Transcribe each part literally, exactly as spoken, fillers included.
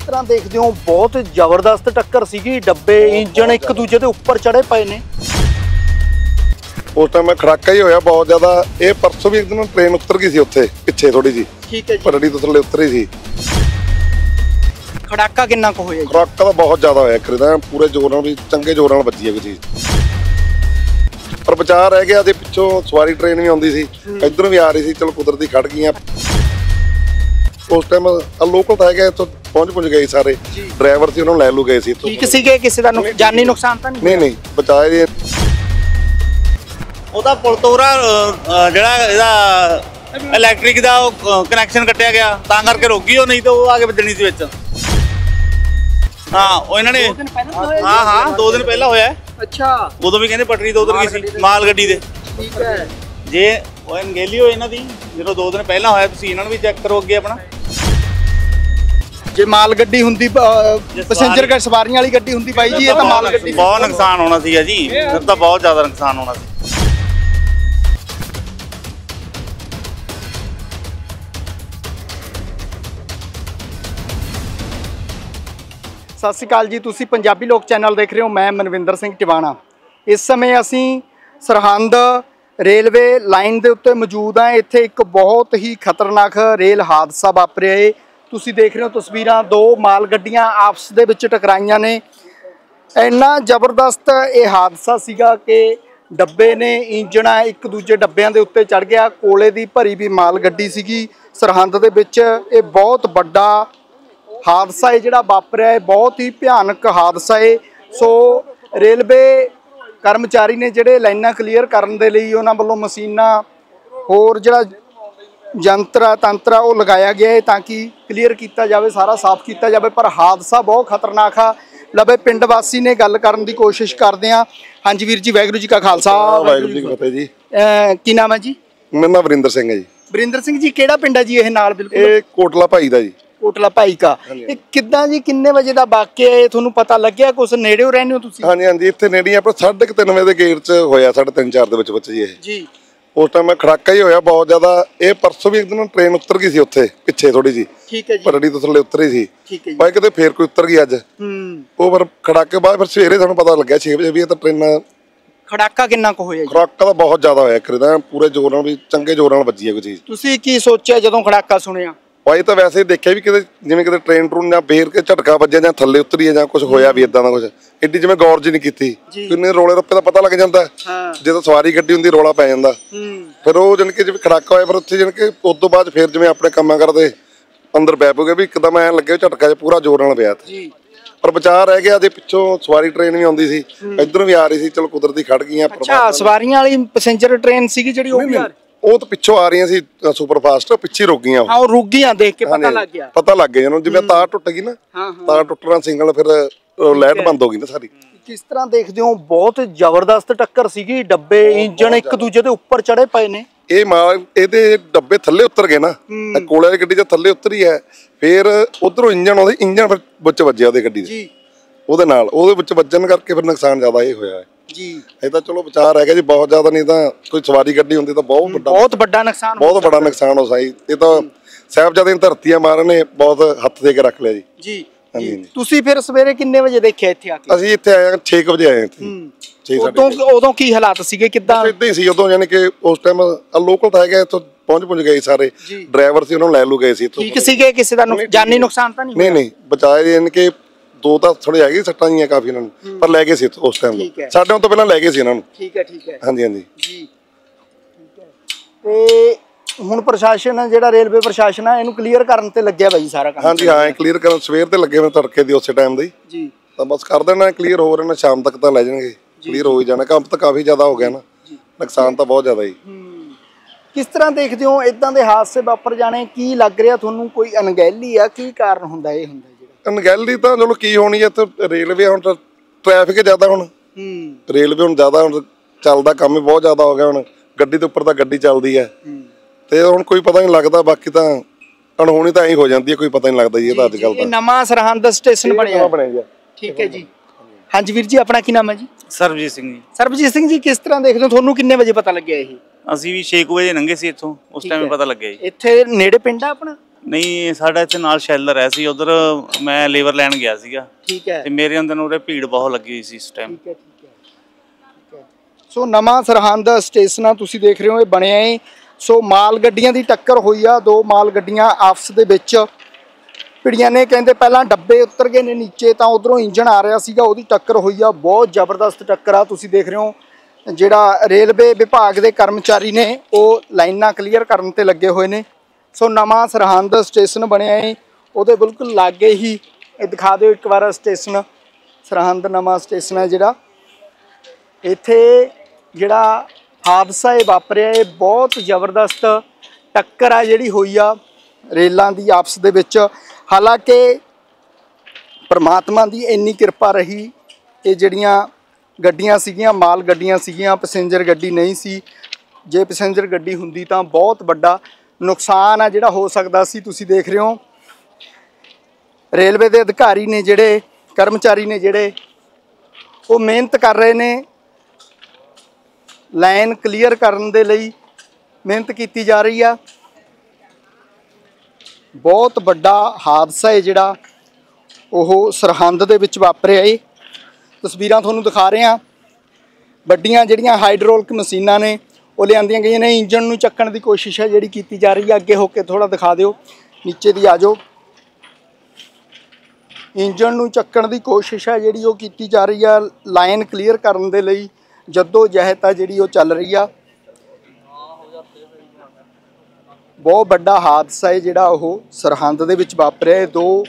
तरह देखते हो बहुत जबरदस्त टक्कर सीगी, डब्बे इंजन एक दूजे के उपर चढ़े पे ने। उस टाइम खड़ाका ही होया बहुत ज्यादा। ये परसों भी एक दिन ट्रेन उतर गई सी उत्थे पिछे थोड़ी जी, ठीक है जी। परड़ी तो थल्ले उतरी सी। खड़ाका कितना को होया? खड़ाका तो बहुत ज्यादा होया, खरीदा पूरे जोर नाल भी चंगे जोर नाल बची है कोई चीज, पर बचा रह गया। जे पिछों सवारी ट्रेन भी आउंदी सी, इधरों भी आ रही सी, चलो कुदरती खड़ गईयां। उस टाइम लोकल तो है तो पहुंच पहुंच गए सारे, ड्राइवर से उन्होंने लै लू गए सी। ठीक सीगे, किसी दा जानी नुकसान तो नहीं? नहीं नहीं बचाए जी। ਉਹਦਾ ਪੁਲ ਤੋਂ ਉਹਦਾ ਜਿਹੜਾ ਇਹਦਾ ਇਲੈਕਟ੍ਰਿਕ ਦਾ ਉਹ ਕਨੈਕਸ਼ਨ ਕੱਟਿਆ ਗਿਆ, ਤਾਂ ਕਰਕੇ ਰੁਕ ਗਈ ਉਹ, ਨਹੀਂ ਤਾਂ ਉਹ ਆ ਕੇ ਵੱਜਣੀ ਸੀ ਵਿੱਚ। ਹਾਂ ਉਹ ਇਹਨਾਂ ਨੇ ਹਾਂ ਹਾਂ ਦੋ ਦਿਨ ਪਹਿਲਾਂ ਹੋਇਆ। ਅੱਛਾ, ਉਦੋਂ ਵੀ ਕਹਿੰਦੇ ਪਟੜੀ ਤੋਂ ਉਤਰ ਗਈ ਸੀ ਮਾਲ ਗੱਡੀ ਦੇ। ਠੀਕ ਹੈ। ਜੇ ਉਹ ਅਣਗਹਿਲੀ ਹੋਈ ਇਹਨਾਂ ਦੀ, ਜਦੋਂ ਦੋ ਦਿਨ ਪਹਿਲਾਂ ਹੋਇਆ, ਤੁਸੀਂ ਇਹਨਾਂ ਨੂੰ ਵੀ ਚੈੱਕ ਕਰੋ ਅੱਗੇ ਆਪਣਾ। ਜੇ ਮਾਲ ਗੱਡੀ ਹੁੰਦੀ, ਪੈਸੇਂਜਰ ਗਾ ਸਵਾਰੀਆਂ ਵਾਲੀ ਗੱਡੀ ਹੁੰਦੀ ਬਾਈ ਜੀ, ਇਹ ਤਾਂ ਮਾਲ ਗੱਡੀ ਬਹੁਤ ਨੁਕਸਾਨ ਹੋਣਾ ਸੀਗਾ ਜੀ, ਫਿਰ ਤਾਂ ਬਹੁਤ ਜ਼ਿਆਦਾ ਨੁਕਸਾਨ ਹੋਣਾ ਸੀ। ਸਤਿ ਸ਼੍ਰੀ ਅਕਾਲ ਜੀ, ਤੁਸੀਂ ਪੰਜਾਬੀ ਲੋਕ ਚੈਨਲ ਦੇਖ ਰਹੇ ਹੋ। ਮੈਂ ਮਨਵਿੰਦਰ ਸਿੰਘ ਟਿਵਾਣਾ। ਇਸ ਸਮੇਂ ਅਸੀਂ ਸਰਹੰਦ ਰੇਲਵੇ ਲਾਈਨ ਦੇ ਉੱਤੇ ਮੌਜੂਦ ਹਾਂ। ਇੱਥੇ ਇੱਕ ਬਹੁਤ ਹੀ ਖਤਰਨਾਕ ਰੇਲ ਹਾਦਸਾ ਵਾਪਰਿਆ ਹੈ। ਤੁਸੀਂ ਦੇਖ ਰਹੇ ਹੋ ਤਸਵੀਰਾਂ, ਦੋ ਮਾਲ ਗੱਡੀਆਂ ਆਪਸ ਦੇ ਵਿੱਚ ਟਕਰਾਈਆਂ ਨੇ। ਇੰਨਾ ਜ਼ਬਰਦਸਤ ਇਹ ਹਾਦਸਾ ਸੀਗਾ ਕਿ ਡੱਬੇ ਨੇ ਇੰਜਣਾ ਇੱਕ ਦੂਜੇ ਡੱਬਿਆਂ ਦੇ ਉੱਤੇ ਚੜ ਗਿਆ। ਕੋਲੇ ਦੀ ਭਰੀ ਵੀ ਮਾਲ ਗੱਡੀ ਸੀਗੀ ਸਰਹੰਦ ਦੇ ਵਿੱਚ। ਇਹ ਬਹੁਤ ਵੱਡਾ ਹਾਦਸਾ ਹੈ ਜਿਹੜਾ ਵਾਪਰਿਆ ਹੈ, ਬਹੁਤ ਹੀ ਭਿਆਨਕ ਹਾਦਸਾ ਹੈ। ਸੋ ਰੇਲਵੇ ਕਰਮਚਾਰੀ ਨੇ ਜਿਹੜੇ ਲਾਈਨਾਂ ਕਲੀਅਰ ਕਰਨ ਦੇ ਲਈ ਉਹਨਾਂ ਵੱਲੋਂ ਮਸ਼ੀਨਾਂ ਹੋਰ ਜਿਹੜਾ ਯੰਤਰ ਆ ਤੰਤਰ ਆ ਉਹ ਲਗਾਇਆ ਗਿਆ ਹੈ ਤਾਂ ਕਿ ਕਲੀਅਰ ਕੀਤਾ ਜਾਵੇ, ਸਾਰਾ ਸਾਫ਼ ਕੀਤਾ ਜਾਵੇ। ਪਰ ਹਾਦਸਾ ਬਹੁਤ ਖਤਰਨਾਕ ਆ। ਲਵੇ ਪਿੰਡ ਵਾਸੀ ਨੇ ਗੱਲ ਕਰਨ ਦੀ ਕੋਸ਼ਿਸ਼ ਕਰਦੇ ਆ। ਹਾਂਜੀ ਵੀਰ ਜੀ, ਵਾਹਿਗੁਰੂ ਜੀ ਕਾ ਖਾਲਸਾ ਵਾਹਿਗੁਰੂ ਜੀ ਕੀ ਫਤਿਹ ਜੀ। ਕੀ ਨਾਮ ਹੈ ਜੀ? ਮੇਰਾ ਨਾਮ ਵਰਿੰਦਰ ਸਿੰਘ ਹੈ ਜੀ। ਵਰਿੰਦਰ ਸਿੰਘ ਜੀ, ਕਿਹੜਾ ਪਿੰਡ ਹੈ ਜੀ ਇਹ ਨਾਲ? ਬਿਲਕੁਲ ਇਹ ਕੋਟਲਾ ਭਾਈ ਦਾ ਜੀ। ਕੋਟਲਾ ਭਾਈ ਕਾ। ਇਹ ਕਿੱਦਾਂ ਜੀ, ਕਿੰਨੇ ਵਜੇ ਦਾ ਵਾਕਿਆ ਹੈ? ਤੁਹਾਨੂੰ ਪਤਾ ਲੱਗਿਆ? ਕੁਛ ਨੇੜਿਓ ਰਹਿੰਦੇ ਹੋ ਤੁਸੀਂ? ਹਾਂਜੀ ਹਾਂਜੀ, ਇੱਥੇ ਨੇੜੇ ਆਪਣਾ ਸਾਢੇ ਕੁ ਤਿੰਨ ਵਜੇ ਦੇ ਗੇਟ 'ਚ ਹੋਇਆ, ਸਾਢੇ ਤਿੰਨ ਚਾਰ ਦੇ ਵਿੱਚ ਵਿੱਚ ਜੀ ਇਹ ਜੀ। ਉਸ ਟਾਈਮ ਖੜਾਕਾ ਹੀ ਹੋਇਆ ਬਹੁਤ ਜ਼ਿਆਦਾ। ਇਹ ਪਰਸੋਂ ਵੀ ਇੱਕ ਦਿਨ ਟ੍ਰੇਨ ਉਤਰ ਗਈ ਸੀ ਉੱਥੇ ਪਿੱਛੇ ਥੋੜੀ ਜੀ, ਠੀਕ ਹੈ ਜੀ। ਪਰੜੀ ਤੋਂ ਥੱਲੇ ਉਤਰੀ ਸੀ। ਠੀਕ ਹੈ ਜੀ। ਬਾਈ ਕਿਤੇ ਫੇਰ ਕੋਈ ਉਤਰ ਗਈ ਅੱਜ। ਹੂੰ। ਉਹ ਫਿਰ ਖੜਾਕੇ ਬਾਅਦ ਫਿਰ ਸਵੇਰੇ ਸਾਨੂੰ ਪਤਾ ਲੱਗਿਆ ਛੇ ਵਜੇ ਵੀ ਇਹ ਤਾਂ ਟ੍ਰੇਨਾਂ। ਖੜਾਕਾ ਕਿੰਨਾ ਕੁ ਹੋਇਆ ਜੀ? ਖੜਾਕਾ ਤਾਂ ਬਹੁਤ ਜ਼ਿਆਦਾ ਹੋਇਆ, ਖਰੀਦਾ ਪੂਰੇ ਜ਼ੋਰ ਨਾਲ ਵੀ ਚੰਗੇ ਜ਼ੋਰ ਨਾਲ ਵੱਜੀ ਹੈ ਕੋਈ ਚੀਜ਼। ਤੁਸੀਂ ਕੀ ਸੋਚਿਆ ਜਦੋਂ ਖੜਾਕਾ ਸੁਣਿਆ? ਭਾਈ ਤਾਂ ਵੈਸੇ ਦੇਖਿਆ ਵੀ ਕਿਤੇ ਜਿਵੇਂ ਕਿਤੇ ਟ੍ਰੇਨ ਟਰੂਨ ਜਾਂ ਫੇਰ ਕੇ ਝਟਕਾ ਵੱਜਿਆ ਜਾਂ ਥੱਲੇ ਉਤਰੀ ਹੈ ਜਾਂ ਕੁਝ ਹੋਇਆ ਵੀ ਇਦਾਂ ਦਾ ਕੁਝ। ਐਡੀ ਜਿਵੇਂ ਗੌਰ ਜੀ ਨਹੀਂ ਕੀਤੀ, ਕਿੰਨੇ ਰੋਲੇ ਰੱਪੇ ਦਾ ਪਤਾ ਲੱਗ ਜਾਂਦਾ ਜਦੋਂ ਸਵਾਰੀ ਗੱਡੀ ਹੁੰਦੀ, ਰੋਲਾ ਪੈ ਜਾਂਦਾ। ਫਿਰ ਉਹ ਜਾਣੀ ਕਿ ਜਿਵੇਂ ਖੜਾਕਾ ਹੋਇਆ, ਫਿਰ ਉੱਥੇ ਜਾਣੀ ਕਿ ਉਸ ਤੋਂ ਬਾਅਦ ਫਿਰ ਜਿਵੇਂ ਆਪਣੇ ਕੰਮਾਂ ਕਰਦੇ ਅੰਦਰ ਪੈ ਪਊਗੇ ਵੀ ਇੱਕਦਮ ਐਂ ਲੱਗੇ ਝਟਕਾ ਜਿਹਾ ਪੂਰਾ ਜ਼ੋਰ ਨਾਲ ਪਿਆ ਤੇ। ਪਰ ਬਚਾ ਰਹਿ ਗਿਆ। ਜੇ ਪਿੱਛੋਂ ਸਵਾਰੀ ਟ੍ਰੇਨ ਵੀ ਆਉਂਦੀ ਸੀ, ਇਧਰੋਂ ਵੀ ਆ ਰਹੀ ਸੀ, ਚਲੋ ਕੁਦਰਤੀ ਖੜ ਗਈਆਂ। ਅੱਛਾ, ਸਵਾਰੀਆਂ ਵਾਲੀ ਪੈਸੇਂਜਰ ਟ੍ਰੇਨ ਸੀਗੀ ਜਿਹੜੀ? ਉਹ ਵੀ ਉਹ ਤਾਂ ਪਿੱਛੋਂ ਆ ਰਹੀਆਂ ਸੀ ਸੁਪਰ ਫਾਸਟ, ਪਿੱਛੇ ਰੁਕ ਗਈਆਂ। ਹਾਂ, ਉਹ ਰੁਕ ਗਈਆਂ, ਦੇਖ ਕੇ ਪਤਾ ਲੱਗ ਗਿਆ। ਪਤਾ ਲੱਗ ਗਿਆ ਜਿਹਨੂੰ, ਜਿਵੇਂ ਤਾਰ ਟੁੱਟ ਗਈ ਨਾ, ਤਾਰ ਟੁੱਟਣਾ ਸਿੰਗਲ, ਫਿਰ ਲਾਈਟ ਬੰਦ ਹੋ ਗਈ ਨਾ ਸਾਰੀ। ਕਿਸ ਤਰ੍ਹਾਂ ਦੇਖਦੇ ਹੋ? ਬਹੁਤ ਜ਼ਬਰਦਸਤ ਟੱਕਰ ਸੀਗੀ, ਡੱਬੇ ਇੰਜਣ ਇੱਕ ਦੂਜੇ ਦੇ ਉੱਪਰ ਚੜੇ ਪਏ ਨੇ। ਇਹ ਮਾਲ ਇਹਦੇ ਡੱਬੇ ਥੱਲੇ ਉਤਰ ਗਏ ਨਾ, ਕੋਲੇ ਵਾਲੀ ਗੱਡੀ 'ਚ ਥੱਲੇ ਉਤਰੀ ਹੈ, ਫਿਰ ਉਧਰੋਂ ਇੰਜਣ ਆਉਂਦੇ, ਇੰਜਣ ਫਿਰ ਵਿੱਚ ਵੱਜਿਆ ਉਹਦੇ ਗੱਡੀ ਦੇ, ਉਹਦੇ ਨਾਲ ਉਹਦੇ ਵਿੱਚ ਵੱਜਣ ਕਰਕੇ ਫਿਰ ਨੁਕਸਾਨ ਜ਼ਿਆਦਾ ਇਹ ਹੋਇਆ ਹੈ ਜੀ। ਇਹ ਤਾਂ ਚਲੋ ਬਚਾ ਰਹਿ ਗਿਆ ਜੀ ਬਹੁਤ ਜ਼ਿਆਦਾ, ਨਹੀਂ ਤਾਂ ਕੋਈ ਸਵਾਰੀ ਗੱਡੀ ਹੁੰਦੀ ਤਾਂ ਬਹੁਤ ਵੱਡਾ ਬਹੁਤ ਵੱਡਾ ਨੁਕਸਾਨ ਬਹੁਤ ਵੱਡਾ ਨੁਕਸਾਨ ਹੋ ਸਾਈ। ਇਹ ਤਾਂ ਸਾਹਿਬਜ਼ਾਦੇ ਦੀਆਂ ਧਰਤੀਆਂ ਮਾਰਨ ਨੇ ਬਹੁਤ ਹੱਥ ਦੇ ਕੇ ਰੱਖ ਲਿਆ ਜੀ। ਜੀ ਹਾਂਜੀ। ਤੁਸੀਂ ਫਿਰ ਸਵੇਰੇ ਕਿੰਨੇ ਵਜੇ ਦੇਖਿਆ ਇੱਥੇ ਆ ਕੇ? ਅਸੀਂ ਇੱਥੇ ਆਏ ਛੇ ਵਜੇ ਆਏ ਇੱਥੇ। ਉਦੋਂ ਉਦੋਂ ਕੀ ਹਾਲਾਤ ਸੀਗੇ, ਕਿੱਦਾਂ? ਇਦਾਂ ਹੀ ਸੀ ਉਦੋਂ, ਯਾਨੀ ਕਿ ਉਸ ਟਾਈਮ ਲੋਕਲ ਤਾਂ ਹੈਗਾ, ਇੱਥੋਂ ਪਹੁੰਚ ਪਹੁੰਚ ਗਏ ਸਾਰੇ, ਡਰਾਈਵਰ ਸੀ ਉਹਨਾਂ ਨੂੰ ਲੈ ਲੂ ਗਏ ਸੀ। ਠੀਕ ਸੀਗੇ, ਕਿਸੇ ਦਾ ਜਾਨੀ ਨੁਕਸਾਨ ਤਾਂ ਨਹੀਂ? ਨਹੀਂ ਨਹੀਂ ਬਚਾਏ, ਯਾਨੀ ਕਿ ਦੋ ਤਾਂ ਥੋੜੇ ਹੈਗੇ ਸੱਟਾਂ ਜੀਆਂ ਕਾਫੀ ਇਹਨਾਂ ਨੂੰ, ਪਰ ਲੈ ਗਏ ਸੀ ਉਸ ਟਾਈਮ। ਸਾਡੇ ਤੋਂ ਪਹਿਲਾਂ ਲੈ ਗਏ ਸੀ ਇਹਨਾਂ ਨੂੰ। ਠੀਕ ਹੈ ਠੀਕ ਹੈ। ਹਾਂਜੀ ਹਾਂਜੀ ਜੀ। ਤੇ ਹੁਣ ਪ੍ਰਸ਼ਾਸਨ ਜਿਹੜਾ ਰੇਲਵੇ ਪ੍ਰਸ਼ਾਸਨ ਆ, ਇਹਨੂੰ ਕਲੀਅਰ ਕਰਨ ਤੇ ਲੱਗਿਆ ਬਾਈ ਸਾਰਾ ਕੰਮ? ਹਾਂਜੀ ਹਾਂ, ਕਲੀਅਰ ਕਰਨ ਸਵੇਰ ਤੇ ਲੱਗੇ ਮੈਂ ਤੜਕੇ ਦੀ ਉਸੇ ਟਾਈਮ ਦੇ ਜੀ। ਤਾਂ ਬਸ ਕਰ ਦੇਣਾ ਕਲੀਅਰ, ਹੋ ਰਿਹਾ ਸ਼ਾਮ ਤੱਕ ਤਾਂ ਲੈ ਜਾਣਗੇ, ਕਲੀਅਰ ਹੋ ਹੀ ਜਾਣਾ। ਕੰਮ ਤਾਂ ਕਾਫੀ ਜ਼ਿਆਦਾ ਹੋ ਗਿਆ ਨਾ, ਨੁਕਸਾਨ ਤਾਂ ਬਹੁਤ ਜ਼ਿਆਦਾ ਜੀ। ਕਿਸ ਤਰ੍ਹਾਂ ਦੇਖਦੇ ਹੋ ਇਦਾਂ ਦੇ ਹਾਦਸੇ ਵਾਪਰ ਜਾਣੇ? ਕੀ ਲੱਗ ਰਿਹਾ ਤੁਹਾਨੂੰ? ਕੋਈ ਅਣਗਹਿਲੀ ਆ? ਕੀ ਕਾਰਨ ਹੁੰਦਾ ਇਹ ਹੁੰਦਾ? ਅਣਗਹਿਲੀ ਤਾਂ ਚਲੋ ਕੀ ਹੋਣੀ ਹੈ, ਇੱਥੇ ਰੇਲਵੇ ਹੁਣ ਤਾਂ ਟ੍ਰੈਫਿਕ ਜ਼ਿਆਦਾ, ਹੁਣ ਰੇਲਵੇ ਹੁਣ ਜ਼ਿਆਦਾ ਹੁਣ ਚੱਲਦਾ, ਕੰਮ ਹੀ ਬਹੁਤ ਜ਼ਿਆਦਾ ਹੋ ਗਿਆ। ਹੁਣ ਗੱਡੀ ਦੇ ਉੱਪਰ ਤਾਂ ਗੱਡੀ ਚੱਲਦੀ ਹੈ ਤੇ ਹੁਣ ਕੋਈ ਪਤਾ ਨਹੀਂ ਲੱਗਦਾ। ਬਾਕੀ ਤਾਂ ਅਣਹੋਣੀ ਤਾਂ ਐਂ ਹੋ ਜਾਂਦੀ ਹੈ, ਕੋਈ ਪਤਾ ਨਹੀਂ ਲੱਗਦਾ ਜੀ ਇਹਦਾ ਅੱਜ ਕੱਲ੍ਹ। ਨਵਾਂ ਸਰਹੰਦ ਸਟੇਸ਼ਨ ਬਣਿਆ ਬਣਿਆ। ਠੀਕ ਹੈ ਜੀ। ਹਾਂਜੀ ਵੀਰ ਜੀ, ਆਪਣਾ ਕੀ ਨਾਮ ਹੈ ਜੀ? ਸਰਬਜੀਤ ਸਿੰਘ ਜੀ। ਸਰਬਜੀਤ ਸਿੰਘ ਜੀ, ਕਿਸ ਤਰ੍ਹਾਂ ਦੇਖਦੇ ਹੋ? ਤੁਹਾਨੂੰ ਕਿੰਨੇ ਵਜੇ ਪਤਾ ਲੱਗਿਆ ਇਹ? ਅਸੀਂ ਵੀ ਛੇ ਵਜੇ ਲੰਘੇ ਸੀ ਇੱਥੋਂ, ਉਸ ਟਾਈਮ ਪਤਾ ਲੱਗਿਆ ਜੀ। ਇੱਥੇ ਨੇੜੇ ਪਿੰਡ ਆ ਆਪਣਾ? ਨਹੀਂ ਸਾਡਾ ਇੱਥੇ ਨਾਲ ਸ਼ੈਲਰ ਹੈ ਸੀ, ਉਧਰ ਮੈਂ ਲੇਬਰ ਲੈਣ ਗਿਆ ਸੀਗਾ। ਠੀਕ ਹੈ। ਤੇ ਮੇਰੇ ਅੰਦਰ ਉਰੇ ਭੀੜ ਬਹੁਤ ਲੱਗੀ ਹੋਈ ਸੀ ਇਸ ਟਾਈਮ। ਠੀਕ ਹੈ ਠੀਕ ਹੈ ਠੀਕ ਹੈ। ਸੋ ਨਵਾਂ ਸਰਹੰਦ ਸਟੇਸ਼ਨ ਆ ਤੁਸੀਂ ਦੇਖ ਰਹੇ ਹੋ, ਇਹ ਬਣਿਆ ਹੈ। ਸੋ ਮਾਲ ਗੱਡੀਆਂ ਦੀ ਟੱਕਰ ਹੋਈ ਆ, ਦੋ ਮਾਲ ਗੱਡੀਆਂ ਆਪਸ ਦੇ ਵਿੱਚ ਭਿੜੀਆਂ ਨੇ। ਕਹਿੰਦੇ ਪਹਿਲਾਂ ਡੱਬੇ ਉਤਰ ਗਏ ਨੇ ਨੀਚੇ, ਤਾਂ ਉਧਰੋਂ ਇੰਜਣ ਆ ਰਿਹਾ ਸੀਗਾ, ਉਹਦੀ ਟੱਕਰ ਹੋਈ ਆ। ਬਹੁਤ ਜ਼ਬਰਦਸਤ ਟੱਕਰ ਆ। ਤੁਸੀਂ ਦੇਖ ਰਹੇ ਹੋ ਜਿਹੜਾ ਰੇਲਵੇ ਵਿਭਾਗ ਦੇ ਕਰਮਚਾਰੀ ਨੇ ਉਹ ਲਾਈਨਾਂ ਕਲੀਅਰ ਕਰਨ ਤੇ ਲੱਗੇ ਹੋਏ ਨੇ। ਸੋ ਨਵਾਂ ਸਰਹੰਦ ਸਟੇਸ਼ਨ ਬਣਿਆ ਹੈ, ਉਹਦੇ ਬਿਲਕੁਲ ਲਾਗੇ ਹੀ ਇਹ ਦਿਖਾ ਦਿਓ ਇੱਕ ਵਾਰ ਸਟੇਸ਼ਨ। ਸਰਹੰਦ ਨਵਾਂ ਸਟੇਸ਼ਨ ਹੈ ਜਿਹੜਾ, ਇੱਥੇ ਜਿਹੜਾ ਹਾਦਸਾ ਇਹ ਵਾਪਰਿਆ ਇਹ ਬਹੁਤ ਜ਼ਬਰਦਸਤ ਟੱਕਰ ਆ ਜਿਹੜੀ ਹੋਈ ਆ ਰੇਲਾਂ ਦੀ ਆਪਸ ਦੇ ਵਿੱਚ। ਹਾਲਾਂਕਿ ਪਰਮਾਤਮਾ ਦੀ ਇੰਨੀ ਕਿਰਪਾ ਰਹੀ, ਇਹ ਜਿਹੜੀਆਂ ਗੱਡੀਆਂ ਸੀਗੀਆਂ ਮਾਲ ਗੱਡੀਆਂ ਸੀਗੀਆਂ, ਪੈਸੇਂਜਰ ਗੱਡੀ ਨਹੀਂ ਸੀ। ਜੇ ਪੈਸੇਂਜਰ ਗੱਡੀ ਹੁੰਦੀ ਤਾਂ ਬਹੁਤ ਵੱਡਾ ਨੁਕਸਾਨ ਆ ਜਿਹੜਾ ਹੋ ਸਕਦਾ ਸੀ। ਤੁਸੀਂ ਦੇਖ ਰਹੇ ਹੋ ਰੇਲਵੇ ਦੇ ਅਧਿਕਾਰੀ ਨੇ ਜਿਹੜੇ ਕਰਮਚਾਰੀ ਨੇ ਜਿਹੜੇ ਉਹ ਮਿਹਨਤ ਕਰ ਰਹੇ ਨੇ, ਲਾਈਨ ਕਲੀਅਰ ਕਰਨ ਦੇ ਲਈ ਮਿਹਨਤ ਕੀਤੀ ਜਾ ਰਹੀ ਆ। ਬਹੁਤ ਵੱਡਾ ਹਾਦਸਾ ਹੈ ਜਿਹੜਾ ਉਹ ਸਰਹੰਦ ਦੇ ਵਿੱਚ ਵਾਪਰਿਆ ਏ। ਤਸਵੀਰਾਂ ਤੁਹਾਨੂੰ ਦਿਖਾ ਰਹੇ ਹਾਂ। ਵੱਡੀਆਂ ਜਿਹੜੀਆਂ ਹਾਈਡ੍ਰੋਲਿਕ ਮਸ਼ੀਨਾਂ ਨੇ ਉਹ ਲਿਆਂਦੀਆਂ ਗਈਆਂ ਨੇ, ਇੰਜਣ ਨੂੰ ਚੱਕਣ ਦੀ ਕੋਸ਼ਿਸ਼ ਹੈ ਜਿਹੜੀ ਕੀਤੀ ਜਾ ਰਹੀ ਹੈ। ਅੱਗੇ ਹੋ ਕੇ ਥੋੜਾ ਦਿਖਾ ਦਿਓ, ਨੀਚੇ ਦੀ ਆ ਜਾਓ। ਇੰਜਣ ਨੂੰ ਚੱਕਣ ਦੀ ਕੋਸ਼ਿਸ਼ ਹੈ ਜਿਹੜੀ ਉਹ ਕੀਤੀ ਜਾ ਰਹੀ ਆ, ਲਾਈਨ ਕਲੀਅਰ ਕਰਨ ਦੇ ਲਈ ਜੱਦੋ ਜਹਿਦ ਆ ਜਿਹੜੀ ਉਹ ਚੱਲ ਰਹੀ ਆ। ਬਹੁਤ ਵੱਡਾ ਹਾਦਸਾ ਹੈ ਜਿਹੜਾ ਉਹ ਸਰਹੰਦ ਦੇ ਵਿੱਚ ਵਾਪਰਿਆ। ਦੋ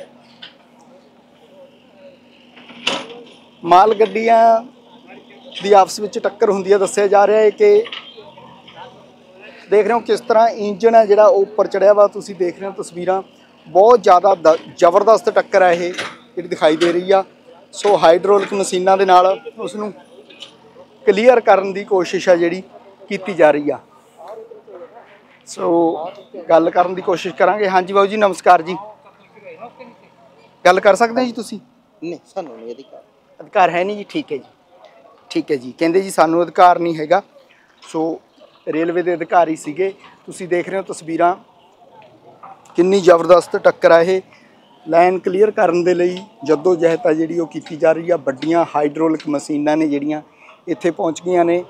ਮਾਲ ਗੱਡੀਆਂ ਦੀ ਆਪਸ ਵਿੱਚ ਟੱਕਰ ਹੁੰਦੀ ਹੈ। ਦੱਸਿਆ ਜਾ ਰਿਹਾ ਹੈ ਕਿ ਦੇਖ ਰਹੇ ਹੋ ਕਿਸ ਤਰ੍ਹਾਂ ਇੰਜਨ ਹੈ ਜਿਹੜਾ ਉੱਪਰ ਚੜਿਆ ਵਾ। ਤੁਸੀਂ ਦੇਖ ਰਹੇ ਹੋ ਤਸਵੀਰਾਂ, ਬਹੁਤ ਜ਼ਿਆਦਾ ਜ਼ਬਰਦਸਤ ਟੱਕਰ ਹੈ ਇਹ ਜਿਹੜੀ ਦਿਖਾਈ ਦੇ ਰਹੀ ਆ। ਸੋ ਹਾਈਡ੍ਰੋਲਿਕ ਮਸ਼ੀਨਾਂ ਦੇ ਨਾਲ ਉਸ ਨੂੰ ਕਲੀਅਰ ਕਰਨ ਦੀ ਕੋਸ਼ਿਸ਼ ਹੈ ਜਿਹੜੀ ਕੀਤੀ ਜਾ ਰਹੀ ਆ। ਸੋ ਗੱਲ ਕਰਨ ਦੀ ਕੋਸ਼ਿਸ਼ ਕਰਾਂਗੇ। ਹਾਂਜੀ ਬਾਬੂ ਜੀ ਨਮਸਕਾਰ ਜੀ, ਗੱਲ ਕਰ ਸਕਦੇ ਜੀ ਤੁਸੀਂ? ਨਹੀਂ ਸਾਨੂੰ ਨਹੀਂ ਅਧਿਕਾਰ ਅਧਿਕਾਰ ਹੈ ਨਹੀਂ ਜੀ। ਠੀਕ ਹੈ ਜੀ ਠੀਕ ਹੈ ਜੀ। ਕਹਿੰਦੇ ਜੀ ਸਾਨੂੰ ਅਧਿਕਾਰ ਨਹੀਂ ਹੈਗਾ। ਸੋ ਰੇਲਵੇ ਦੇ ਅਧਿਕਾਰੀ ਸੀਗੇ। ਤੁਸੀਂ ਦੇਖ ਰਹੇ ਹੋ ਤਸਵੀਰਾਂ, ਕਿੰਨੀ ਜ਼ਬਰਦਸਤ ਟੱਕਰ ਆ ਇਹ। ਲਾਈਨ ਕਲੀਅਰ ਕਰਨ ਦੇ ਲਈ ਜੱਦੋ ਜਹਿਦ ਆ ਜਿਹੜੀ ਉਹ ਕੀਤੀ ਜਾ ਰਹੀ ਆ। ਵੱਡੀਆਂ ਹਾਈਡ੍ਰੋਲਿਕ ਮਸ਼ੀਨਾਂ ਨੇ ਜਿਹੜੀਆਂ ਇੱਥੇ ਪਹੁੰਚ ਗਈਆਂ ਨੇ।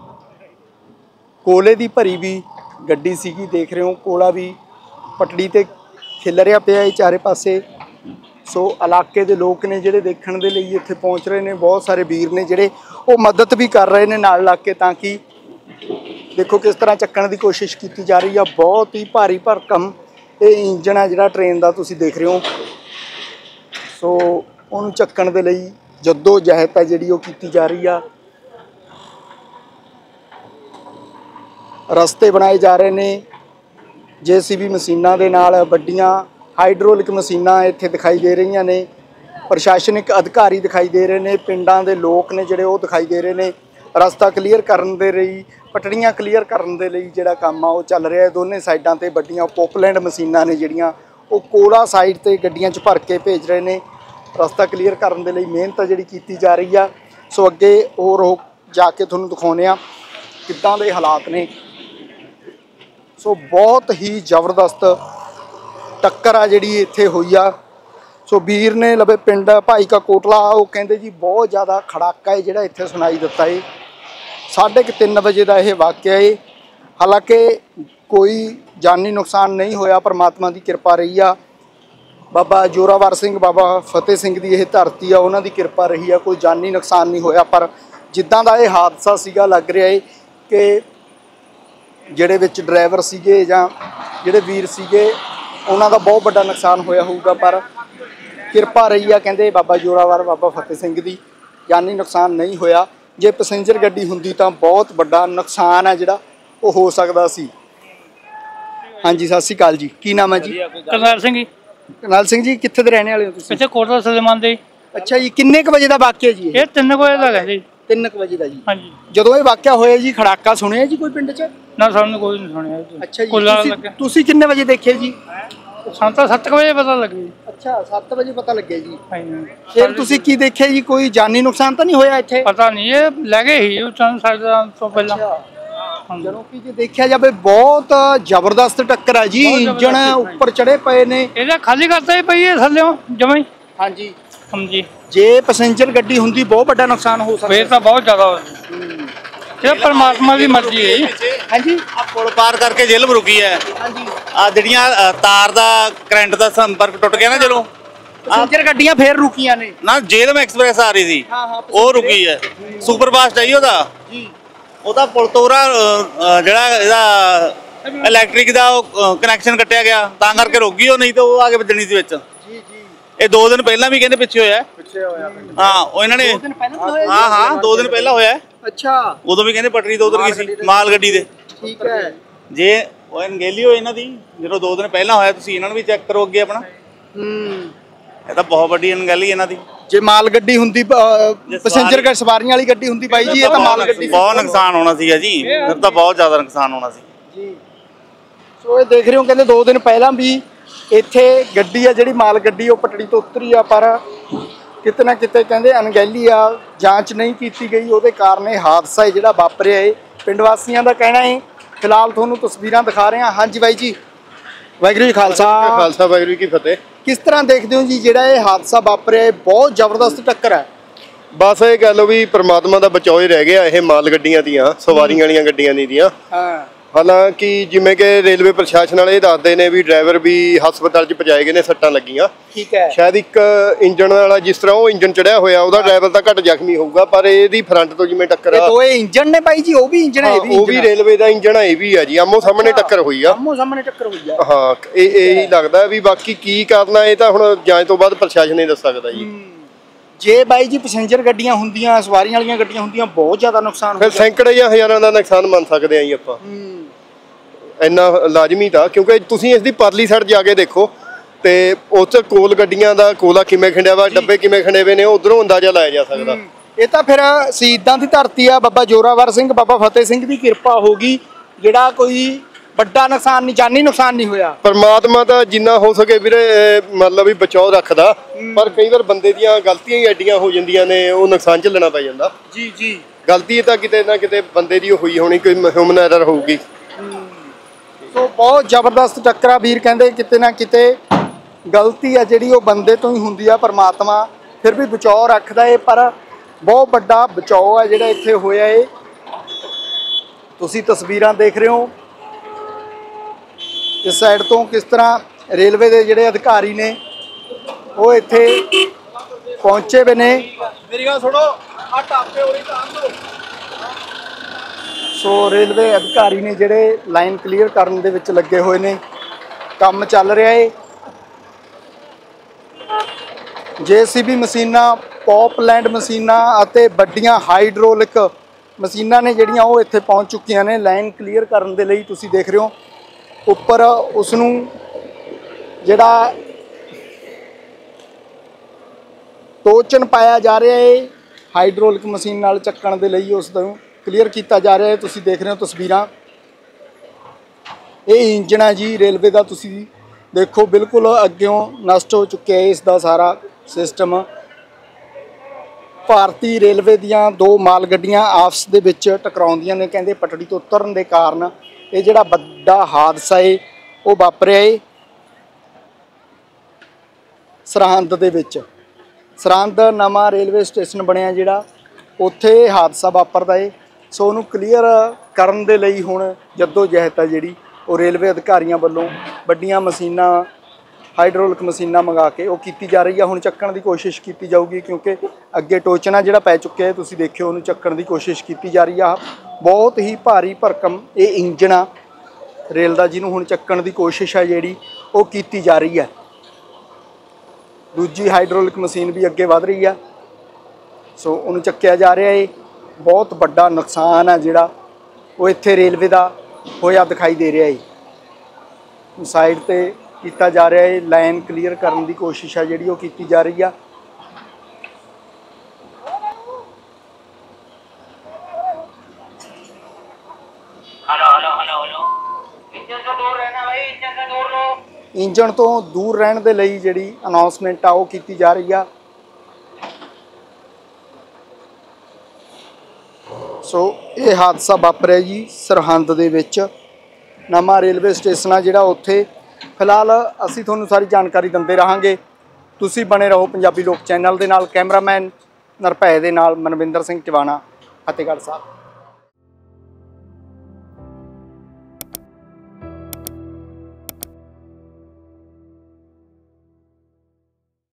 ਕੋਲੇ ਦੀ ਭਰੀ ਵੀ ਗੱਡੀ ਸੀਗੀ, ਦੇਖ ਰਹੇ ਹੋ ਕੋਲਾ ਵੀ ਪਟੜੀ ਤੇ ਖਿਲ ਰਿਹਾ ਪਿਆ ਹੈ ਚਾਰੇ ਪਾਸੇ। ਸੋ ਇਲਾਕੇ ਦੇ ਲੋਕ ਨੇ ਜਿਹੜੇ ਦੇਖਣ ਦੇ ਲਈ ਇੱਥੇ ਪਹੁੰਚ ਰਹੇ ਨੇ। ਬਹੁਤ ਸਾਰੇ ਵੀਰ ਨੇ ਜਿਹੜੇ ਉਹ ਮਦਦ ਵੀ ਕਰ ਰਹੇ ਨੇ ਨਾਲ ਲੱਗ ਕੇ, ਤਾਂ ਕਿ ਦੇਖੋ ਕਿਸ ਤਰ੍ਹਾਂ ਚੱਕਣ ਦੀ ਕੋਸ਼ਿਸ਼ ਕੀਤੀ ਜਾ ਰਹੀ ਆ। ਬਹੁਤ ਹੀ ਭਾਰੀ ਭਰਕਮ ਇਹ ਇੰਜਣ ਹੈ ਜਿਹੜਾ ਟ੍ਰੇਨ ਦਾ, ਤੁਸੀਂ ਦੇਖ ਰਹੇ ਹੋ। ਸੋ ਉਹਨੂੰ ਚੱਕਣ ਦੇ ਲਈ ਜੱਦੋ ਜਹਿਦ ਹੈ ਜਿਹੜੀ ਉਹ ਕੀਤੀ ਜਾ ਰਹੀ ਆ। ਰਸਤੇ ਬਣਾਏ ਜਾ ਰਹੇ ਨੇ ਜੇਸੀਬੀ ਮਸ਼ੀਨਾਂ ਦੇ ਨਾਲ। ਵੱਡੀਆਂ ਹਾਈਡ੍ਰੋਲਿਕ ਮਸ਼ੀਨਾਂ ਇੱਥੇ ਦਿਖਾਈ ਦੇ ਰਹੀਆਂ ਨੇ। ਪ੍ਰਸ਼ਾਸਨਿਕ ਅਧਿਕਾਰੀ ਦਿਖਾਈ ਦੇ ਰਹੇ ਨੇ। ਪਿੰਡਾਂ ਦੇ ਲੋਕ ਨੇ ਜਿਹੜੇ ਉਹ ਦਿਖਾਈ ਦੇ ਰਹੇ ਨੇ। ਰਸਤਾ ਕਲੀਅਰ ਕਰਨ ਦੇ ਲਈ, ਪਟੜੀਆਂ ਕਲੀਅਰ ਕਰਨ ਦੇ ਲਈ ਜਿਹੜਾ ਕੰਮ ਆ ਉਹ ਚੱਲ ਰਿਹਾ ਹੈ। ਦੋਨੇ ਸਾਈਡਾਂ ਤੇ ਵੱਡੀਆਂ ਪੋਪਲੈਂਡ ਮਸ਼ੀਨਾਂ ਨੇ ਜਿਹੜੀਆਂ ਉਹ ਕੋਲਾ ਸਾਈਡ ਤੇ ਗੱਡੀਆਂ 'ਚ ਭਰ ਕੇ ਭੇਜ ਰਹੇ ਨੇ। ਰਸਤਾ ਕਲੀਅਰ ਕਰਨ ਦੇ ਲਈ ਮਿਹਨਤ ਜਿਹੜੀ ਕੀਤੀ ਜਾ ਰਹੀ ਆ। ਸੋ ਅੱਗੇ ਹੋਰ ਉਹ ਜਾ ਕੇ ਤੁਹਾਨੂੰ ਦਿਖਾਉਂਦੇ ਆ ਕਿੱਦਾਂ ਦੇ ਹਾਲਾਤ ਨੇ। ਸੋ ਬਹੁਤ ਹੀ ਜ਼ਬਰਦਸਤ ਟੱਕਰ ਆ ਜਿਹੜੀ ਇੱਥੇ ਹੋਈ ਆ। ਸੋ ਵੀਰ ਨੇ ਲਵੇ ਪਿੰਡ ਭਾਈ ਕਾ ਕੋਟਲਾ, ਉਹ ਕਹਿੰਦੇ ਜੀ ਬਹੁਤ ਜ਼ਿਆਦਾ ਖੜਾਕਾ ਹੈ ਜਿਹੜਾ ਇੱਥੇ ਸੁਣਾਈ ਦਿੱਤਾ ਏ। ਸਾਢੇ ਕੁ ਤਿੰਨ ਵਜੇ ਦਾ ਇਹ ਵਾਕਿਆ ਏ। ਹਾਲਾਂਕਿ ਕੋਈ ਜਾਨੀ ਨੁਕਸਾਨ ਨਹੀਂ ਹੋਇਆ, ਪਰਮਾਤਮਾ ਦੀ ਕਿਰਪਾ ਰਹੀ ਆ। ਬਾਬਾ ਜੋਰਾਵਰ ਸਿੰਘ, ਬਾਬਾ ਫਤਿਹ ਸਿੰਘ ਦੀ ਇਹ ਧਰਤੀ ਆ, ਉਹਨਾਂ ਦੀ ਕਿਰਪਾ ਰਹੀ ਆ। ਕੋਈ ਜਾਨੀ ਨੁਕਸਾਨ ਨਹੀਂ ਹੋਇਆ। ਪਰ ਜਿੱਦਾਂ ਦਾ ਇਹ ਹਾਦਸਾ ਸੀਗਾ, ਲੱਗ ਰਿਹਾ ਏ ਕਿ ਜਿਹੜੇ ਵਿੱਚ ਡਰਾਈਵਰ ਸੀਗੇ ਜਾਂ ਜਿਹੜੇ ਵੀਰ ਸੀਗੇ ਉਹਨਾਂ ਦਾ ਬਹੁਤ ਵੱਡਾ ਨੁਕਸਾਨ ਹੋਇਆ ਹੋਊਗਾ। ਪਰ ਕਿਰਪਾ ਰਹੀ ਆ ਕਹਿੰਦੇ ਬਾਬਾ ਜੋਰਾਵਰ, ਬਾਬਾ ਫਤਿਹ ਸਿੰਘ ਦੀ, ਜਾਨੀ ਨੁਕਸਾਨ ਨਹੀਂ ਹੋਇਆ। ਜੇ ਪੈਸੇਂਜਰ ਗੱਡੀ ਹੁੰਦੀ ਤਾਂ ਬਹੁਤ ਵੱਡਾ ਨੁਕਸਾਨ ਹੈ ਜਿਹੜਾ ਉਹ ਹੋ ਸਕਦਾ ਸੀ। ਹਾਂਜੀ ਸਤਿ ਸ਼੍ਰੀ ਅਕਾਲ ਜੀ, ਕੀ ਨਾਮ ਹੈ ਜੀ? ਕਰਨੈਲ ਸਿੰਘ ਜੀ। ਕਰਨੈਲ ਸਿੰਘ ਜੀ, ਕਿੱਥੇ ਦੇ ਰਹਿਣੇ ਵਾਲੇ ਹੋ ਤੁਸੀਂ? ਇੱਥੇ ਕੋਟਲਾ ਸਲੇਮਾਨ ਦੇ। ਅੱਛਾ ਜੀ, ਕਿੰਨੇ ਕੁ ਵਜੇ ਦਾ ਵਾਕਿਆ ਜੀ ਇਹ? ਇਹ ਤਿੰਨ ਵਜੇ ਦਾ ਹੈ ਜੀ। ਤਿੰਨ ਕੁ ਵਜੇ ਦਾ ਜੀ? ਹਾਂਜੀ। ਜਦੋਂ ਇਹ ਵਾਕਿਆ ਹੋਇਆ ਜੀ ਖੜਾਕਾ ਸੁਣਿਆ ਜੀ ਕੋਈ ਪਿੰਡ 'ਚ? ਨਾ ਸਾਨੂੰ ਕੋਈ ਨਹੀਂ ਸੁਣਿਆ। ਅੱਛਾ ਜੀ, ਤੁਸੀਂ ਤੁਸੀਂ ਕਿੰਨੇ ਵਜੇ ਦੇਖੇ ਜੀ? ਸਾਨੂੰ ਤਾਂ ਸੱਤ ਵਜੇ ਪਤਾ ਲੱਗਿਆ। ਅੱਛਾ, ਸੱਤ ਵਜੇ ਪਤਾ ਲੱਗਿਆ ਜੀ। ਹਾਂਜੀ। ਫਿਰ ਤੁਸੀਂ ਕੀ ਦੇਖਿਆ ਜੀ? ਕੋਈ ਜਾਨੀ ਨੁਕਸਾਨ ਤਾਂ ਨਹੀਂ ਹੋਇਆ ਇੱਥੇ? ਪਤਾ ਨਹੀਂ, ਇਹ ਲੈ ਗਏ ਸੀ ਸਾਨੂੰ ਸਾਡੇ ਤੋਂ ਪਹਿਲਾਂ। ਜਦੋਂ ਕਿ ਜੇ ਦੇਖਿਆ ਜਾਵੇ ਬਹੁਤ ਜ਼ਬਰਦਸਤ ਟੱਕਰ ਹੈ ਜੀ। ਇੰਜਣ ਉੱਪਰ ਚੜੇ ਪਏ ਨੇ, ਇਹਦਾ ਖਾਲੀ ਕਰਤਾ ਹੀ ਪਈ ਹੈ ਥੱਲਿਓਂ ਜਮਾਂ ਹੀ। ਹਾਂਜੀ ਹਾਂਜੀ, ਜੇ ਪੈਸੇਂਜਰ ਗੱਡੀ ਹੁੰਦੀ ਬਹੁਤ ਵੱਡਾ ਨੁਕਸਾਨ ਹੋ ਸਕਦਾ। ਫੇਰ ਤਾਂ ਬਹੁਤ ਜ਼ਿਆਦਾ ਹੋ ਇਹ ਪਰਮਾਤਮਾ ਦੀ ਮਰਜ਼ੀ ਹੈ ਜੀ। ਹਾਂਜੀ, ਆ ਪੁਲ ਪਾਰ ਕਰਕੇ ਜੇਲ੍ਹ ਰੁਕੀ ਹੈ। ਹਾਂਜੀ, ਆ ਜਿਹੜੀਆਂ ਅ, ਤਾਰ ਦਾ ਕਰੰਟ ਦਾ ਸੰਪਰਕ ਟੁੱਟ ਗਿਆ ਨਾ ਜਦੋਂ ਪੈਸੇਂਜਰ ਗੱਡੀਆਂ ਫੇਰ ਰੁਕੀਆਂ ਨੇ। ਨਾ ਜੇਲ੍ਹ ਐਕਸਪ੍ਰੈਸ ਆ ਰਹੀ ਸੀ, ਹਾਂ, ਹਾਂ, ਉਹ ਰੁਕੀ ਹੈ। ਸੁਪਰ ਫਾਸਟ ਆਈ ਉਹਦਾ ਜੀ, ਉਹਦਾ ਪੁਲ ਤੋਰਾ ਜਿਹੜਾ ਇਹਦਾ ਇਲੈਕਟ੍ਰਿਕ ਦਾ ਉਹ ਕਨੈਕਸ਼ਨ ਕੱਟਿਆ ਗਿਆ ਤਾਂ ਕਰਕੇ ਰੁਕ ਗਈ ਉਹ, ਨਹੀਂ ਤਾਂ ਉਹ ਆ ਕੇ ਵੱਜਣੀ ਸੀ ਵਿੱਚ। ਜੀ ਜੀ, ਇਹ ਦੋ ਦਿਨ ਪਹਿਲਾਂ ਵੀ ਕਹਿੰਦੇ ਪਿੱਛੇ ਹੋਇਆ। ਪਿੱਛੇ ਹੋਇਆ ਹਾਂ, ਉਹ ਇਹਨਾਂ ਨੇ ਦੋ ਦਿਨ ਪਹਿਲਾਂ ਹੋਇਆ। ਹਾਂ ਹਾਂ ਦੋ ਦਿਨ ਪਹਿਲਾਂ ਹੋਇਆ। ਅੱਛਾ, ਉਦੋਂ ਵੀ ਕਹਿੰਦੇ ਪਟੜੀ ਤੋਂ ਉਧਰ ਗਈ ਸੀ ਮਾਲ ਗੱਡੀ ਦੇ। ਠੀਕ ਹੈ। ਜੇ ਉਹ ਅਣਗਹਿਲੀ ਹੋਈ ਇਹਨਾਂ ਦੀ, ਜਦੋਂ ਦੋ ਦਿਨ ਪਹਿਲਾਂ ਹੋਇਆ, ਤੁਸੀਂ ਇਹਨਾਂ ਨੂੰ ਵੀ ਚੈੱਕ ਕਰੋ ਅੱਗੇ ਆਪਣਾ। ਹੂੰ, ਇਹ ਤਾਂ ਬਹੁਤ ਵੱਡੀ ਅਣਗਹਿਲੀ ਇਹਨਾਂ ਦੀ। ਜੇ ਮਾਲ ਗੱਡੀ ਹੁੰਦੀ, ਪੈਸੇਂਜਰ ਸਵਾਰੀਆਂ ਵਾਲੀ ਗੱਡੀ ਹੁੰਦੀ ਬਾਈ ਜੀ, ਇਹ ਤਾਂ ਮਾਲ ਗੱਡੀ ਬਹੁਤ ਨੁਕਸਾਨ ਹੋਣਾ ਸੀਗਾ ਜੀ, ਫਿਰ ਤਾਂ ਬਹੁਤ ਜ਼ਿਆਦਾ ਨੁਕਸਾਨ ਹੋਣਾ ਸੀ ਜੀ। ਸੋ ਇਹ ਦੇਖ ਰਹੇ ਹੋ, ਕਹਿੰਦੇ ਦੋ ਦਿਨ ਪਹਿਲਾਂ ਵੀ ਇੱਥੇ ਗੱਡੀ ਆ ਜਿਹੜੀ ਮਾਲ ਗੱਡੀ ਉਹ ਪਟੜੀ ਤੋਂ ਉਤਰੀ ਆ, ਪਰ ਕਿਤੇ ਨਾ ਕਿਤੇ ਕਹਿੰਦੇ ਅਣਗਹਿਲੀ ਆ, ਜਾਂਚ ਨਹੀਂ ਕੀਤੀ ਗਈ, ਉਹਦੇ ਕਾਰਨ ਇਹ ਹਾਦਸਾ ਜਿਹੜਾ ਵਾਪਰਿਆ ਹੈ। ਪਿੰਡ ਵਾਸੀਆਂ ਦਾ ਕਹਿਣਾ ਹੈ। ਫਿਲਹਾਲ ਤੁਹਾਨੂੰ ਤਸਵੀਰਾਂ ਦਿਖਾ ਰਹੇ ਹਾਂ। ਹਾਂਜੀ ਬਾਈ ਜੀ, ਵਾਹਿਗੁਰੂ ਜੀ ਖਾਲਸਾ ਖਾਲਸਾ ਵਾਹਿਗੁਰੂ ਜੀ ਕੀ ਫਤਿਹ। ਕਿਸ ਤਰ੍ਹਾਂ ਦੇਖਦੇ ਹੋ ਜੀ ਜਿਹੜਾ ਇਹ ਹਾਦਸਾ ਵਾਪਰਿਆ, ਬਹੁਤ ਜ਼ਬਰਦਸਤ ਟੱਕਰ ਹੈ? ਬਸ ਇਹ ਗੱਲ ਵੀ ਪ੍ਰਮਾਤਮਾ ਦਾ ਬਚਾਓ ਹੀ ਰਹਿ ਗਿਆ ਇਹ ਮਾਲ ਗੱਡੀਆਂ ਦੀਆਂ, ਸਵਾਰੀਆਂ ਵਾਲੀਆਂ ਗੱਡੀਆਂ ਨਹੀਂ ਦੀਆਂ। ਹਾਂ, ਹਾਲਾਂਕਿ ਜਿਵੇਂ ਕਿ ਰੇਲਵੇ ਪ੍ਰਸ਼ਾਸਨ ਵਾਲੇ ਦੱਸਦੇ ਨੇ ਵੀ ਡਰਾਈਵਰ ਵੀ ਹਸਪਤਾਲ 'ਚ ਪਹੁੰਚਾਏ ਗਏ ਨੇ, ਸੱਟਾਂ ਲੱਗੀਆਂ। ਠੀਕ ਹੈ। ਸ਼ਾਇਦ ਇੱਕ ਇੰਜਣ ਵਾਲਾ, ਜਿਸ ਤਰ੍ਹਾਂ ਉਹ ਇੰਜਣ ਚੜਿਆ ਹੋਇਆ, ਉਹਦਾ ਡਰਾਈਵਰ ਤਾਂ ਘੱਟ ਜ਼ਖਮੀ ਹੋਊਗਾ, ਪਰ ਇਹਦੀ ਫਰੰਟ ਤੋਂ ਜਿਵੇਂ ਟੱਕਰ ਆ, ਦੋਏ ਇੰਜਣ ਨੇ ਬਾਈ ਜੀ, ਉਹ ਵੀ ਇੰਜਣ ਹੈ, ਉਹ ਵੀ ਰੇਲਵੇ ਦਾ ਇੰਜਣ ਆ, ਇਹ ਵੀ ਆ ਜੀ, ਆਮੋ ਸਾਹਮਣੇ ਟੱਕਰ ਹੋਈ ਆ। ਆਮੋ ਸਾਹਮਣੇ ਟੱਕਰ ਹੋਈ ਆ। ਹਾਂ, ਇਹ ਇਹੀ ਲੱਗਦਾ ਵੀ ਬਾਕੀ ਕੀ ਕਰਨਾ ਇਹ ਤਾਂ ਹੁਣ ਜਾਂਚ ਤੋਂ ਬਾਅਦ ਪ੍ਰਸ਼ਾਸਨ ਹੀ ਦੱਸ ਸਕਦਾ ਜੀ। ਜੇ ਬਾਈ ਜੀ ਪੈਸੇਂਜਰ ਗੱਡੀਆਂ ਹੁੰਦੀਆਂ, ਸਵਾਰੀਆਂ ਵਾਲੀਆਂ ਗੱਡੀਆਂ ਹੁੰਦੀਆਂ, ਬਹੁਤ ਜ਼ਿਆਦਾ ਨੁਕਸਾਨ ਫਿਰ ਸੈਂਕੜੇ ਜਾਂ ਹਜ਼ਾਰਾਂ ਦਾ ਨੁਕਸਾਨ ਮੰਨ ਸਕਦੇ ਆ ਜੀ ਆਪਾਂ। ਇੰਨਾ ਲਾਜ਼ਮੀ ਤਾਂ, ਕਿਉਂਕਿ ਤੁਸੀਂ ਇਸ ਦੀ ਪਰਲੀ ਸਾਈਡ ਜਾ ਕੇ ਦੇਖੋ ਤੇ ਉਸ ਕੋਲ ਗੱਡੀਆਂ ਦਾ ਕੋਲਾ ਕਿਵੇਂ ਖਿੰਡਿਆ ਵਾ, ਡੱਬੇ ਕਿਵੇਂ ਖਿੰਡੇ ਹੋਏ ਨੇ, ਉਧਰੋਂ ਅੰਦਾਜ਼ਾ ਲਾਇਆ ਜਾ ਸਕਦਾ। ਇਹ ਤਾਂ ਫਿਰ ਸ਼ਹੀਦਾਂ ਦੀ ਧਰਤੀ ਆ, ਬਾਬਾ ਜੋਰਾਵਰ ਸਿੰਘ, ਬਾਬਾ ਫਤਿਹ ਸਿੰਘ ਦੀ ਕਿਰਪਾ ਹੋਗੀ, ਜਿਹੜਾ ਕੋਈ ਵੱਡਾ ਨੁਕਸਾਨ ਨਹੀਂ, ਜਾਨੀ ਨੁਕਸਾਨ ਨਹੀਂ ਹੋਇਆ। ਪਰਮਾਤਮਾ ਤਾਂ ਜਿੰਨਾ ਹੋ ਸਕੇ ਵੀਰੇ ਮਤਲਬ ਵੀ ਬਚਾਓ ਰੱਖਦਾ, ਪਰ ਕਈ ਵਾਰ ਬੰਦੇ ਦੀਆਂ ਗਲਤੀਆਂ ਹੀ ਐਡੀਆਂ ਹੋ ਜਾਂਦੀਆਂ ਨੇ, ਉਹ ਨੁਕਸਾਨ ਝੱਲਣਾ ਪੈ ਜਾਂਦਾ। ਜੀ ਜੀ, ਗਲਤੀ ਤਾਂ ਕਿਤੇ ਨਾ ਕਿਤੇ ਬੰਦੇ ਦੀ ਹੋਈ ਹੋਣੀ, ਕੋਈ ਹਿਊਮਨ ਐਰਰ ਹੋਊਗੀ। ਸੋ ਬਹੁਤ ਜ਼ਬਰਦਸਤ ਟੱਕਰਾ ਵੀਰ ਕਹਿੰਦੇ, ਕਿਤੇ ਨਾ ਕਿਤੇ ਗਲਤੀ ਆ ਜਿਹੜੀ ਉਹ ਬੰਦੇ ਤੋਂ ਹੀ ਹੁੰਦੀ ਆ। ਪਰਮਾਤਮਾ ਫਿਰ ਵੀ ਬਚਾਓ ਰੱਖਦਾ ਏ, ਪਰ ਬਹੁਤ ਵੱਡਾ ਬਚਾਓ ਆ ਜਿਹੜਾ ਇੱਥੇ ਹੋਇਆ ਏ। ਤੁਸੀਂ ਤਸਵੀਰਾਂ ਦੇਖ ਰਹੇ ਹੋ ਇਸ ਸਾਈਡ ਤੋਂ, ਕਿਸ ਤਰ੍ਹਾਂ ਰੇਲਵੇ ਦੇ ਜਿਹੜੇ ਅਧਿਕਾਰੀ ਨੇ ਉਹ ਇੱਥੇ ਪਹੁੰਚੇ ਵੇ ਨੇ। ਮੇਰੀ ਗੱਲ ਸੁਣੋ, ਆ ਟਾਪੇ ਹੋਰੀ ਤਾਂ ਦੋ। ਸੋ ਰੇਲਵੇ ਅਧਿਕਾਰੀ ਨੇ ਜਿਹੜੇ ਲਾਈਨ ਕਲੀਅਰ ਕਰਨ ਦੇ ਵਿੱਚ ਲੱਗੇ ਹੋਏ ਨੇ, ਕੰਮ ਚੱਲ ਰਿਹਾ ਏ। ਜੇਸੀਬੀ ਮਸ਼ੀਨਾਂ, ਪੌਪਲੈਂਡ ਮਸ਼ੀਨਾਂ ਅਤੇ ਵੱਡੀਆਂ ਹਾਈਡ੍ਰੋਲਿਕ ਮਸ਼ੀਨਾਂ ਨੇ ਜਿਹੜੀਆਂ ਉਹ ਇੱਥੇ ਪਹੁੰਚ ਚੁੱਕੀਆਂ ਨੇ ਲਾਈਨ ਕਲੀਅਰ ਕਰਨ ਦੇ ਲਈ। ਤੁਸੀਂ ਦੇਖ ਰਹੇ ਹੋ ਉੱਪਰ ਉਸ ਨੂੰ ਜਿਹੜਾ ਟੋਚਨ ਪਾਇਆ ਜਾ ਰਿਹਾ ਏ, ਹਾਈਡ੍ਰੋਲਿਕ ਮਸ਼ੀਨ ਨਾਲ ਚੱਕਣ ਦੇ ਲਈ ਉਸ ਨੂੰ ਕਲੀਅਰ ਕੀਤਾ ਜਾ ਰਿਹਾ ਹੈ। ਤੁਸੀਂ ਦੇਖ ਰਹੇ ਹੋ ਤਸਵੀਰਾਂ, ਇਹ ਇੰਜਣ ਹੈ ਜੀ ਰੇਲਵੇ ਦਾ। ਤੁਸੀਂ ਦੇਖੋ ਬਿਲਕੁਲ ਅੱਗਿਓਂ ਨਸ਼ਟ ਹੋ ਚੁੱਕਿਆ ਹੈ ਇਸ ਦਾ ਸਾਰਾ ਸਿਸਟਮ। ਭਾਰਤੀ ਰੇਲਵੇ ਦੀਆਂ ਦੋ ਮਾਲ ਗੱਡੀਆਂ ਆਪਸ ਦੇ ਵਿੱਚ ਟਕਰਾਉਂਦੀਆਂ ਨੇ, ਕਹਿੰਦੇ ਪਟੜੀ ਤੋਂ ਉਤਰਨ ਦੇ ਕਾਰਨ ਇਹ ਜਿਹੜਾ ਵੱਡਾ ਹਾਦਸਾ ਹੈ ਉਹ ਵਾਪਰਿਆ ਹੈ ਸਰਹੰਦ ਦੇ ਵਿੱਚ। ਸਰਹੰਦ ਨਵਾਂ ਰੇਲਵੇ ਸਟੇਸ਼ਨ ਬਣਿਆ ਜਿਹੜਾ, ਉੱਥੇ ਹਾਦਸਾ ਵਾਪਰਦਾ ਹੈ। ਸੋ ਉਹਨੂੰ ਕਲੀਅਰ ਕਰਨ ਦੇ ਲਈ ਹੁਣ ਜੱਦੋ ਜਹਿਦ ਆ ਜਿਹੜੀ ਉਹ ਰੇਲਵੇ ਅਧਿਕਾਰੀਆਂ ਵੱਲੋਂ ਵੱਡੀਆਂ ਮਸ਼ੀਨਾਂ, ਹਾਈਡ੍ਰੋਲਿਕ ਮਸ਼ੀਨਾਂ ਮੰਗਾ ਕੇ ਉਹ ਕੀਤੀ ਜਾ ਰਹੀ ਆ। ਹੁਣ ਚੱਕਣ ਦੀ ਕੋਸ਼ਿਸ਼ ਕੀਤੀ ਜਾਊਗੀ, ਕਿਉਂਕਿ ਅੱਗੇ ਟੋਚਨਾ ਜਿਹੜਾ ਪੈ ਚੁੱਕਿਆ ਹੈ, ਤੁਸੀਂ ਦੇਖਿਓ, ਉਹਨੂੰ ਚੱਕਣ ਦੀ ਕੋਸ਼ਿਸ਼ ਕੀਤੀ ਜਾ ਰਹੀ ਆ। ਬਹੁਤ ਹੀ ਭਾਰੀ ਭਰਕਮ ਇਹ ਇੰਜਣ ਆ ਰੇਲ ਦਾ, ਜਿਹਨੂੰ ਹੁਣ ਚੱਕਣ ਦੀ ਕੋਸ਼ਿਸ਼ ਹੈ ਜਿਹੜੀ ਉਹ ਕੀਤੀ ਜਾ ਰਹੀ ਹੈ। ਦੂਜੀ ਹਾਈਡ੍ਰੋਲਿਕ ਮਸ਼ੀਨ ਵੀ ਅੱਗੇ ਵਧ ਰਹੀ ਆ, ਸੋ ਉਹਨੂੰ ਚੱਕਿਆ ਜਾ ਰਿਹਾ ਹੈ। ਬਹੁਤ ਵੱਡਾ ਨੁਕਸਾਨ ਆ ਜਿਹੜਾ ਉਹ ਇੱਥੇ ਰੇਲਵੇ ਦਾ ਹੋਇਆ ਦਿਖਾਈ ਦੇ ਰਿਹਾ ਹੈ। ਸਾਈਡ ਤੇ ਕੀਤਾ ਜਾ ਰਿਹਾ ਹੈ, ਲਾਈਨ ਕਲੀਅਰ ਕਰਨ ਦੀ ਕੋਸ਼ਿਸ਼ ਆ ਜਿਹੜੀ ਉਹ ਕੀਤੀ ਜਾ ਰਹੀ ਆ। ਇੰਜਣ ਤੋਂ ਦੂਰ ਰਹਿਣ ਦੇ ਲਈ ਜਿਹੜੀ ਅਨਾਉਂਸਮੈਂਟ ਆ ਉਹ ਕੀਤੀ ਜਾ ਰਹੀ ਆ। ਸੋ ਇਹ ਹਾਦਸਾ ਵਾਪਰਿਆ ਜੀ ਸਰਹੰਦ ਦੇ ਵਿੱਚ ਨਵਾਂ ਰੇਲਵੇ ਸਟੇਸ਼ਨ ਆ ਜਿਹੜਾ ਉੱਥੇ। ਫਿਲਹਾਲ ਅਸੀਂ ਤੁਹਾਨੂੰ ਸਾਰੀ ਜਾਣਕਾਰੀ ਦਿੰਦੇ ਰਹਾਂਗੇ। ਤੁਸੀਂ ਬਣੇ ਰਹੋ ਪੰਜਾਬੀ ਲੋਕ ਚੈਨਲ ਦੇ ਨਾਲ। ਕੈਮਰਾਮੈਨ ਨਿਰਭੈ ਦੇ ਨਾਲ ਮਨਵਿੰਦਰ ਸਿੰਘ ਟਿਵਾਣਾ, ਫਤਿਹਗੜ੍ਹ ਸਾਹਿਬ।